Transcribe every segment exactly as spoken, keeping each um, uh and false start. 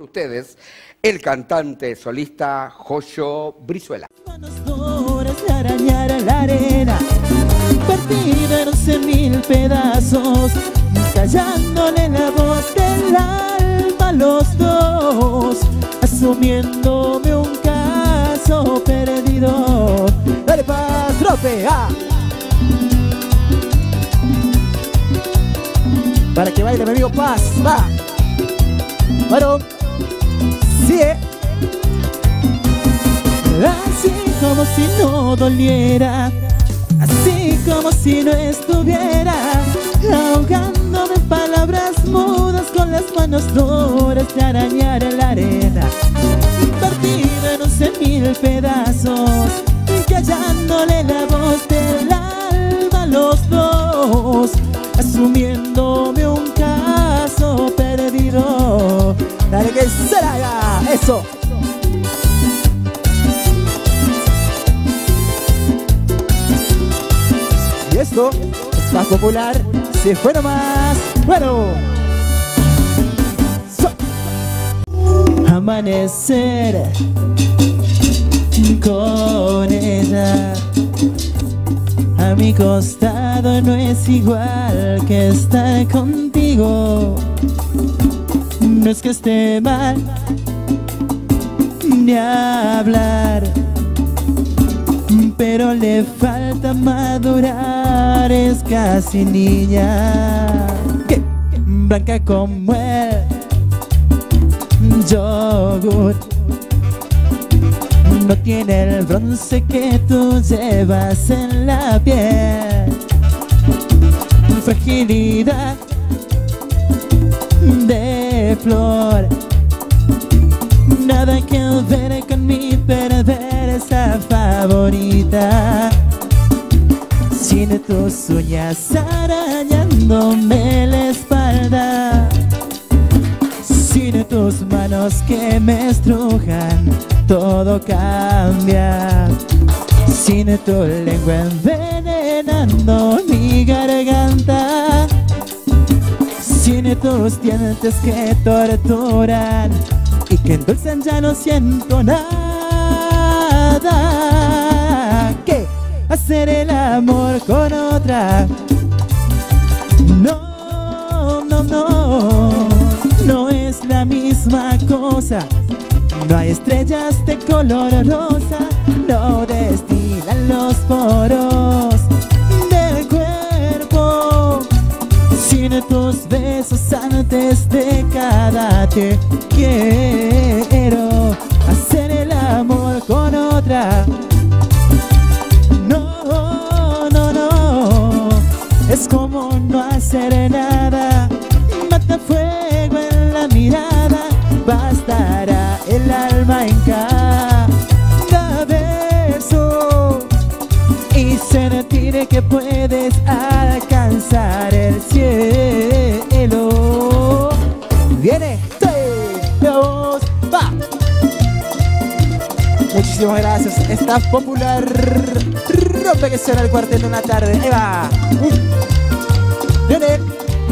ustedes el cantante solista Joyo Brizuela. Horas de arañar la arena, partida en once mil pedazos, callándole la voz del alma a los dos, asumiéndome un caso perdido. Dale paz, trope, ah. Para que baile mi amigo Paz, va. Varón, sí, eh. Así como si no doliera, así como si no estuviera, ahogándome en palabras mudas con las manos duras de arañar en la arena, partido en once mil pedazos, callándole la voz del alma a los dos, asumiéndome un caso perdido. Dale que se la haga, eso. Y esto es más popular, se fue nomás. Bueno, so. Amanecer con ella a mi costado no es igual que estar contigo. No es que esté mal ni hablar, pero le falta madurar, es casi niña. ¿Qué? Blanca como el yogur, no tiene el bronce que tú llevas en la piel, fragilidad de flor, nada que ver con mi perversa favorita. Sin tus uñas arañándome la espalda, sin tus manos que me estrujan, todo cambia. Sin tu lengua envenenando mi garganta, sin tus dientes que torturan y que endulzan, ya no siento nada. ¿Qué? Hacer el amor con otra. No, no, no, no es la misma cosa. No hay estrellas de color rosa, no destilan los poros del cuerpo. Sin tus besos antes de cada te quiero. Hacer el amor con otra. No, no, no, es como no hacer nada. Mata fuego en la mirada, bastará el alma en cada verso y sentir que puedes alcanzar el cielo. Viene, dos, va. Muchísimas gracias. Está popular. Rompe que suena el cuarteto en la tarde. Ahí va. Viene.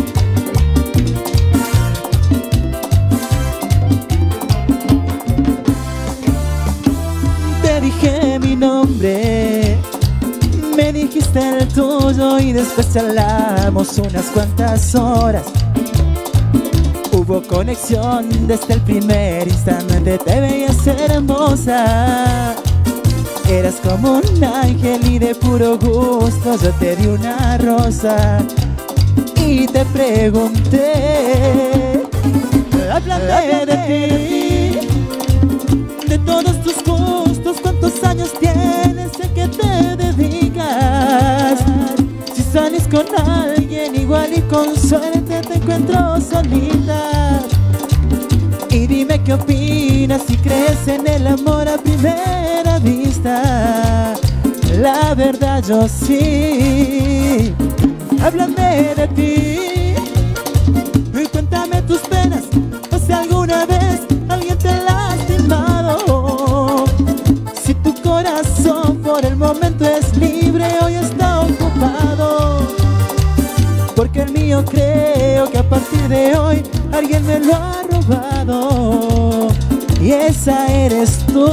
Dije mi nombre, me dijiste el tuyo y después charlamos unas cuantas horas. Hubo conexión desde el primer instante, te veías hermosa. Eras como un ángel y de puro gusto yo te di una rosa y te pregunté, háblame de ti, de todos tus gustos, cuántos años tienes, a qué te dedicas, si sales con alguien igual y con suerte te encuentro solita. Y dime qué opinas, si crees en el amor a primera vista. La verdad yo sí. Háblame de ti y cuéntame tus penas, o si alguna vez alguien te ha lastimado. Si tu corazón por el momento es libre, hoy está ocupado, porque el mío creo que a partir de hoy alguien me lo ha robado, y esa eres tú.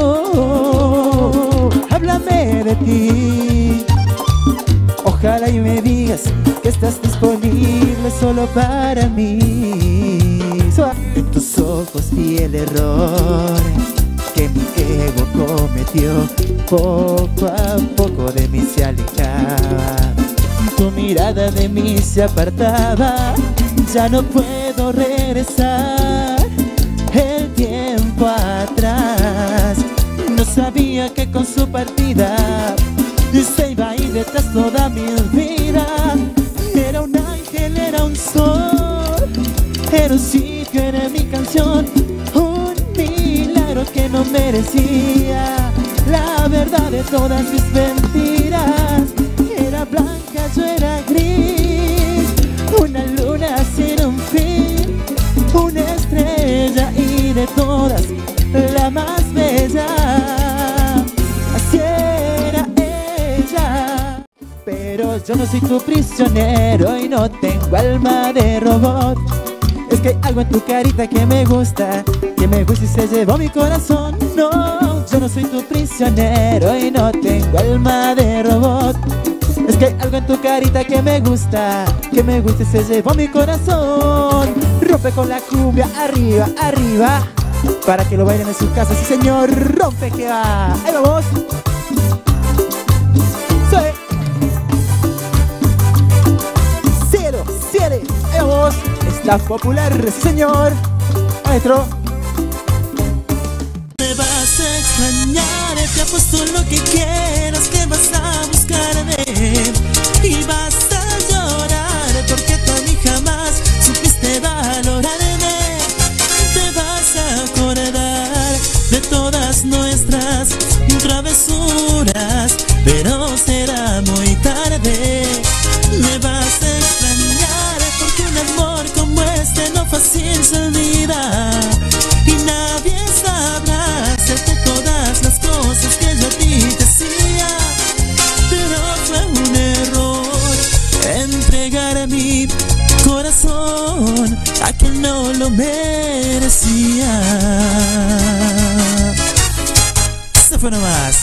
Háblame de ti, ojalá y me digas que estás disponible solo para mí. En tus ojos vi el error que mi ego cometió, poco a poco de mí se alejaba, tu mirada de mí se apartaba. Ya no puedo regresar el tiempo atrás. No sabía que con su partida se iba a ir detrás toda mi vida. Era un ángel, era un sol, era un sitio, era mi canción, un milagro que no merecía. La verdad de todas mis mentiras, era blanca, yo era gris, una luna sin un fin, una estrella y de todas la más bella. Así era ella. Pero yo no soy tu prisionero y no tengo alma de robot. Es que hay algo en tu carita que me gusta, que me gusta y se llevó mi corazón. No, yo no soy tu prisionero y no tengo alma de robot. Es que hay algo en tu carita que me gusta, que me gusta y se llevó mi corazón. Rompe con la cumbia, arriba, arriba, para que lo bailen en su casa, sí señor. Rompe que va, ahí vamos. Soy cero, siete, ahí vamos. La popular, sí señor. Maestro. Me vas a extrañar, te apuesto lo que quieras que vas a buscarme y vas a llorar porque tú a mí jamás supiste valorarme. Te vas a acordar de todas nuestras travesuras, pero será muy tarde. Me vas a extrañar porque un amor como este no fácil se olvida, y nadie sabrá hacerte todas las cosas que yo a ti te hacía. Pero fue un error entregar mi corazón a quien no lo merecía. Se fue nomás.